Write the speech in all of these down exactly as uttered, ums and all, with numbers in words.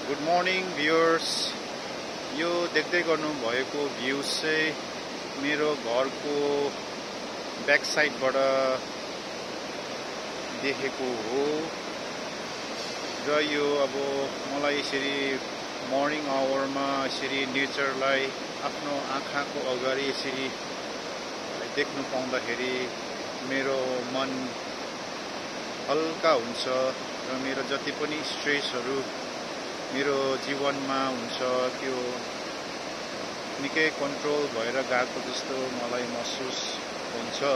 Good morning viewers. यो देख्दै गर्नु भएको भ्यू चाहिँ मेरो घरको ब्याक साइडबाट देखेको हो र यो अब मलाई यसरी मर्निङ आवरमा यसरी नेचरलाई आफ्नो आँखाको अगाडि यसरी देख्नु पाउँदाखेरि मेरो मन हल्का हुन्छ र मेरो जति पनि स्ट्रेसहरू मेरो जीवनमा हुन्छ त्यो निकै कन्ट्रोल भएर गएको जस्तो मलाई महसुस हुन्छ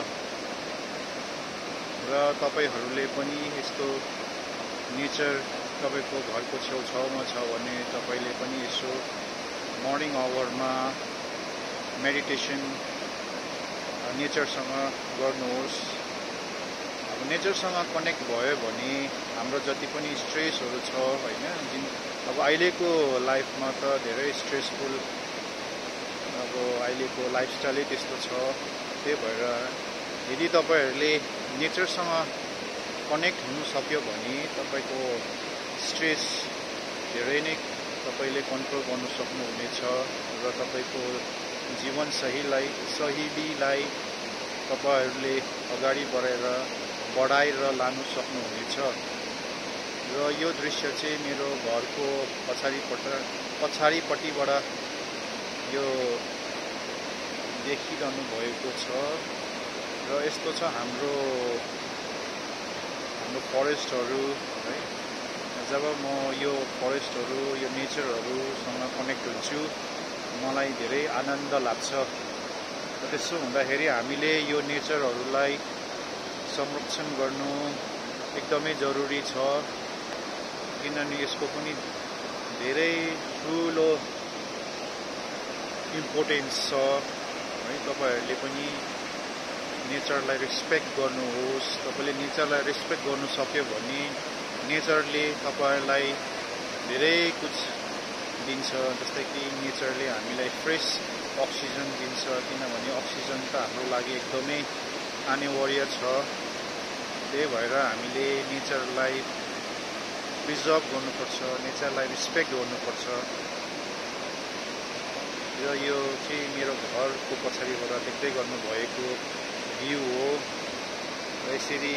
र तपाईहरूले पनि यस्तो नेचर तपाईको घरको छेउछाउमा छ भने तपाईले पनि यसो मर्निङ आवरमा मेडिटेसन नेचरसँग गर्नुहोस्। अब नेचरसँग कनेक्ट भयो भने हाम्रो जति पनि स्ट्रेसहरू छ हैन, जुन अब अहिलेको लाइफमा त धेरै स्ट्रेसफुल अब अहिलेको लाइफस्टाइलै त्यस्तो छ। त्यही भएर यदि तपाईहरूले नेचरसँग कनेक्ट हुनु सक्यो भने तपाईको स्ट्रेस धेरै नै तपाईले कन्ट्रोल गर्न सक्नुहुनेछ र तपाईको जीवन सहीलाई सहिलीलाई तपाईहरूले अगाडि बढाएर बढाएर लानु सक्नुहुनेछ। र यो दृश्य चाहिँ मेरो घरको पछाडिपट्ट पछाडिपट्टिबाट यो देखिरहनु भएको छ र यस्तो छ हाम्रो हाम्रो फरेस्टहरू है। जब म यो फरेस्टहरू यो नेचरहरूसँग कनेक्ट हुन्छु मलाई धेरै आनन्द लाग्छ। र त्यसो हुँदाखेरि हामीले यो नेचरहरूलाई संरक्षण गर्नु एकदमै जरुरी छ, किनभने यसको पनि धेरै ठुलो इम्पोर्टेन्स छ है। तपाईहरूले पनि नेचरलाई रेस्पेक्ट गर्नुहोस्। तपाईले नेचरलाई रेस्पेक्ट गर्नु सक्यो भने नेचरले तपाईलाई धेरै कुछ दिन्छ। जस्तै कि नेचरले हामीलाई फ्रेस अक्सिजन दिन्छ, किनभने अक्सिजन त हाम्रो लागि एकदमै अनिवार्य छ। त्यही भएर हामीले नेचरलाई प्रिजर्भ गर्नुपर्छ, नेचरलाई रेस्पेक्ट गर्नुपर्छ। र यो चाहिँ मेरो घरको पछाडिबाट देख्दै गर्नुभएको भ्यू हो। र यसरी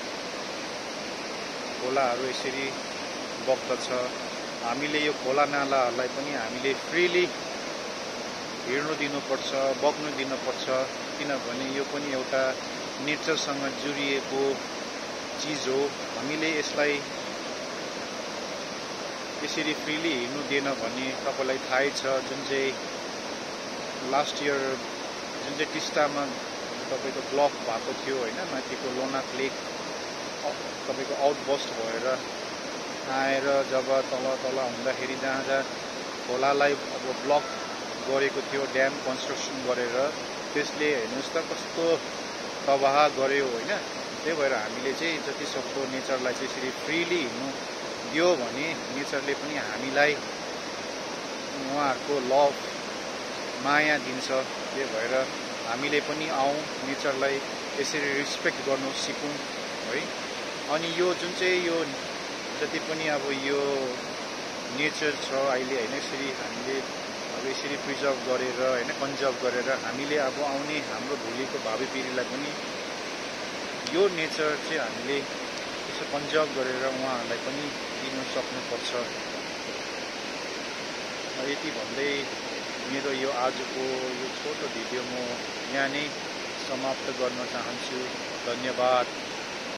खोलाहरू यसरी बग्दछ। हामीले यो खोला नालाहरूलाई पनि हामीले फ्रीली हिँड्नु दिनुपर्छ, बग्नु दिनुपर्छ, किनभने यो पनि एउटा नेचरसँग जोडिएको चिज हो। हामीले यसलाई यसरी फ्रीली हिँड्नु दिएन भने तपाईलाई थाहै छ जुन चाहिँ लास्ट इयर जुन चाहिँ टिस्टामा तपाईको ब्लक भएको थियो हैन, माथिको लोनाक लेक तपाईको आउटबस्ट भएर आएर जब तल तल हुँदाखेरि जहाँ जहाँ खोलालाई अब ब्लक गरेको थियो ड्याम कन्स्ट्रक्सन गरेर, त्यसले हेर्नुहोस् त कस्तो तबाह गर्यो हैन। त्यही भएर हामीले चाहिँ जति सक्दो नेचरलाई चाहिँ यसरी फ्रीली हिँड्नु दियो भने नेचरले पनि हामीलाई उहाँहरूको लभ माया दिन्छ। त्यही भएर हामीले पनि आउँ नेचरलाई यसरी रेस्पेक्ट गर्नु सिकौँ है। अनि यो जुन चाहिँ यो जति पनि अब यो नेचर छ अहिले हैन, यसरी हामीले अब यसरी प्रिजर्भ गरेर हैन, कन्जर्भ गरेर हामीले अब आउने हाम्रो भोलिको भावी पिँढीलाई पनि यो नेचर चाहिँ हामीले यसो कन्जर्भ गरेर उहाँहरूलाई पनि दिनु सक्नुपर्छ। यति भन्दै मेरो यो आजको यो छोटो भिडियो म यहाँ नै समाप्त गर्न चाहन्छु। धन्यवाद।